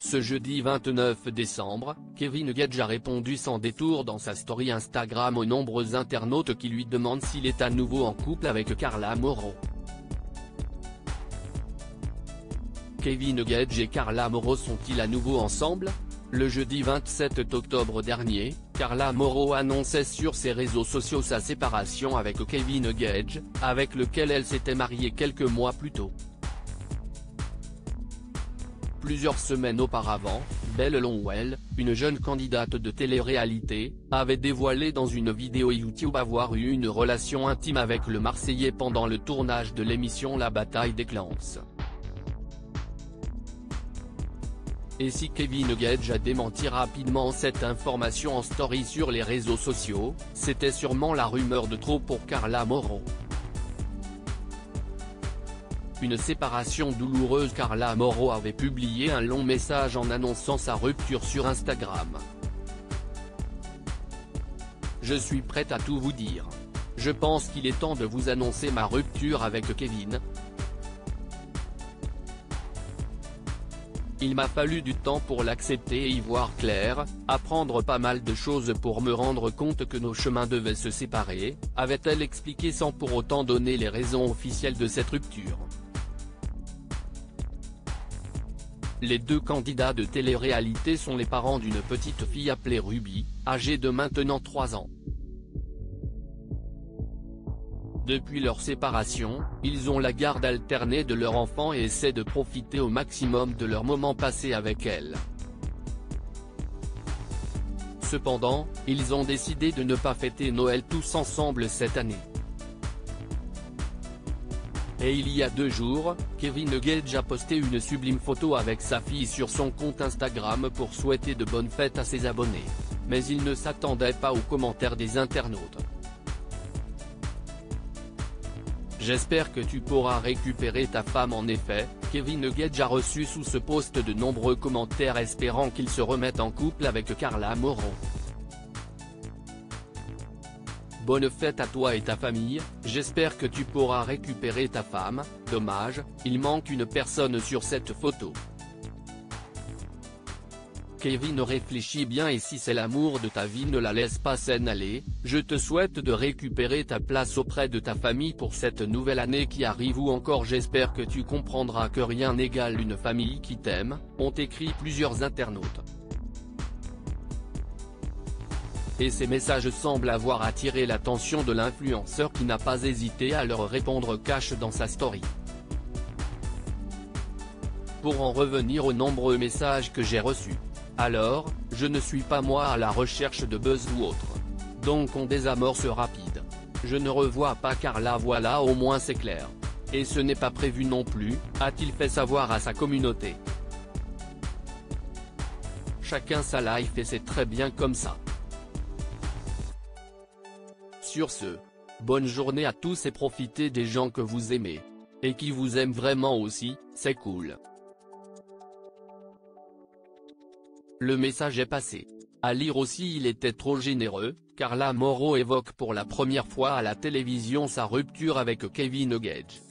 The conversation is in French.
Ce jeudi 29 décembre, Kevin Gage a répondu sans détour dans sa story Instagram aux nombreux internautes qui lui demandent s'il est à nouveau en couple avec Carla Mauro. Kevin Gage et Carla Mauro sont-ils à nouveau ensemble? Le jeudi 27 octobre dernier, Carla Mauro annonçait sur ses réseaux sociaux sa séparation avec Kevin Gage, avec lequel elle s'était mariée quelques mois plus tôt. Plusieurs semaines auparavant, Belle Longwell, une jeune candidate de télé-réalité, avait dévoilé dans une vidéo YouTube avoir eu une relation intime avec le Marseillais pendant le tournage de l'émission La Bataille des Clans. Et si Kevin Gage a démenti rapidement cette information en story sur les réseaux sociaux, c'était sûrement la rumeur de trop pour Carla Mauro. Une séparation douloureuse. Carla Mauro avait publié un long message en annonçant sa rupture sur Instagram. Je suis prête à tout vous dire. Je pense qu'il est temps de vous annoncer ma rupture avec Kevin. Il m'a fallu du temps pour l'accepter et y voir clair, apprendre pas mal de choses pour me rendre compte que nos chemins devaient se séparer, avait-elle expliqué sans pour autant donner les raisons officielles de cette rupture. Les deux candidats de télé-réalité sont les parents d'une petite fille appelée Ruby, âgée de maintenant 3 ans. Depuis leur séparation, ils ont la garde alternée de leur enfant et essaient de profiter au maximum de leurs moments passés avec elle. Cependant, ils ont décidé de ne pas fêter Noël tous ensemble cette année. Et il y a 2 jours, Kevin Gage a posté une sublime photo avec sa fille sur son compte Instagram pour souhaiter de bonnes fêtes à ses abonnés. Mais il ne s'attendait pas aux commentaires des internautes. J'espère que tu pourras récupérer ta femme. En effet, Kevin Gage a reçu sous ce post de nombreux commentaires espérant qu'il se remette en couple avec Carla Mauro. Bonne fête à toi et ta famille, j'espère que tu pourras récupérer ta femme, dommage, il manque une personne sur cette photo. Kevin réfléchit bien et si c'est l'amour de ta vie ne la laisse pas s'en aller, je te souhaite de récupérer ta place auprès de ta famille pour cette nouvelle année qui arrive ou encore j'espère que tu comprendras que rien n'égale une famille qui t'aime, ont écrit plusieurs internautes. Et ces messages semblent avoir attiré l'attention de l'influenceur qui n'a pas hésité à leur répondre cash dans sa story. Pour en revenir aux nombreux messages que j'ai reçus. Alors, je ne suis pas moi à la recherche de buzz ou autre. Donc on désamorce rapide. Je ne revois pas Carla, voilà au moins c'est clair. Et ce n'est pas prévu non plus, a-t-il fait savoir à sa communauté. Chacun sa life et c'est très bien comme ça. Sur ce, bonne journée à tous et profitez des gens que vous aimez. Et qui vous aiment vraiment aussi, c'est cool. Le message est passé. À lire aussi il était trop généreux, Carla Mauro évoque pour la première fois à la télévision sa rupture avec Kevin Gage.